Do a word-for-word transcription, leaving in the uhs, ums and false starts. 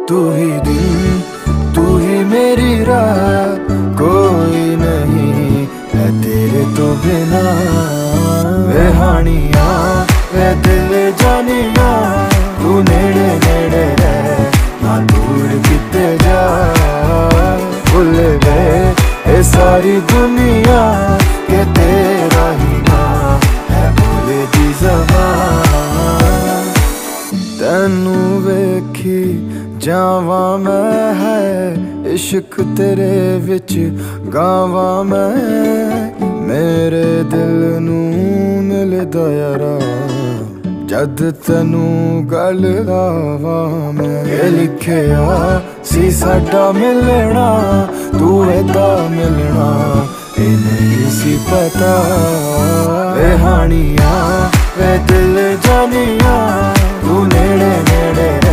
तू ही दिन, तू ही मेरी रात, कोई नहीं है तेरे तो बिना। वे हानिया वे दिल जानिया, तू नेड़े नेड़े रह ना दूर किते जा। भूल गए ये सारी दुनिया के तेरा ही ना है भूले दी ज़बान। तेनू वेखी जावा मैं है इश्क तेरे विच गावा मैं। मेरे दिल नू मिलदा यारा जद तेनू गल लावा मैं। ये लिखिया सी साडा मिलना, तू एदा मिलना ये नहीं सी पता। वे हानिया वे दिल जानिया, तू नेड़े नेड़े